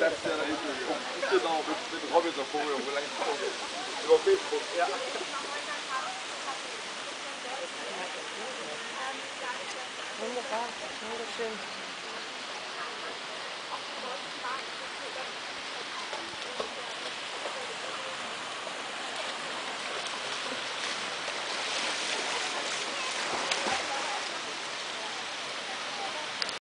das ist ja da hinten. Genau, mit Robinson vorher, wo lange über Facebook. Ja. Wunderbar, wunderschön.